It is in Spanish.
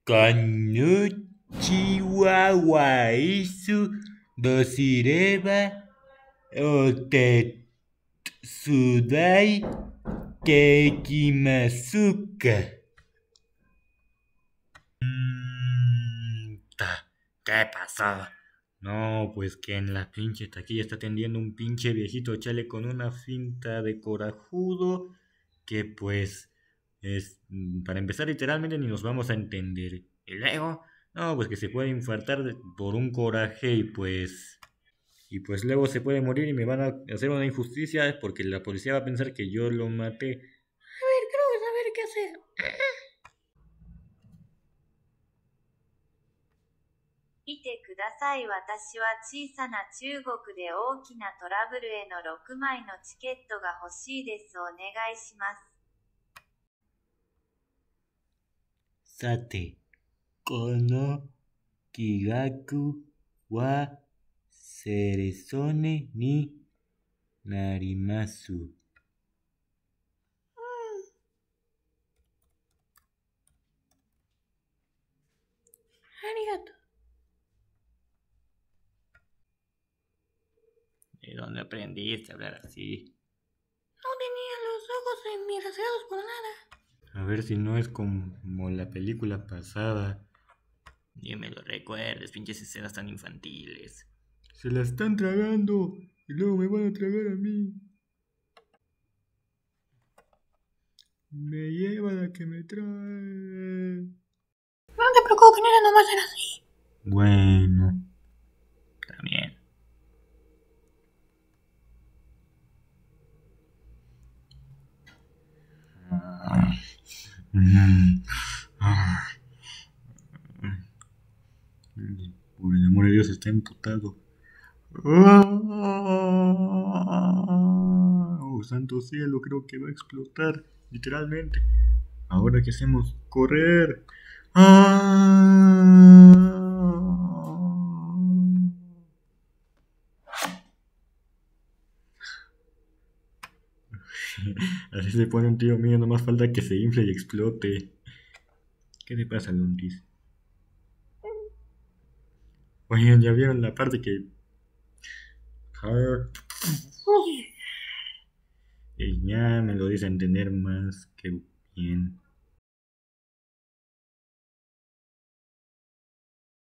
Konnichiwa wa isu dosireba otetsugai dekimasuka. ¿Qué pasó? No, pues que en la pinche taquilla está atendiendo un pinche viejito chale con una finta de corajudo que pues es, para empezar literalmente ni nos vamos a entender. Y luego, no, pues que se puede infartar por un coraje y pues luego se puede morir y me van a hacer una injusticia porque la policía va a pensar que yo lo maté. A ver, creo que saber qué hacer. 見てください。私は小さな中国で大きなトラブルへの6枚のチケットが欲しいです。お願いします。 さて、この企画はセレソネになります。ありがとう。¿De dónde aprendiste a hablar así? No tenía los ojos enmirasados por nada. A ver si no es como la película pasada. Ni me lo recuerdes, pinches escenas tan infantiles. Se la están tragando y luego me van a tragar a mí. Me lleva la que me trae. No te preocupes, nena, no va a ser así. Bueno, también. Por el amor de Dios, está emputado. Oh, santo cielo, creo que va a explotar, literalmente. Ahora que hacemos, correr. Así se pone un tío mío, no más falta que se infle y explote. ¿Qué te pasa, Lundis? Oigan, ¿ya vieron la parte que... Y ya me lo dice entender más que bien.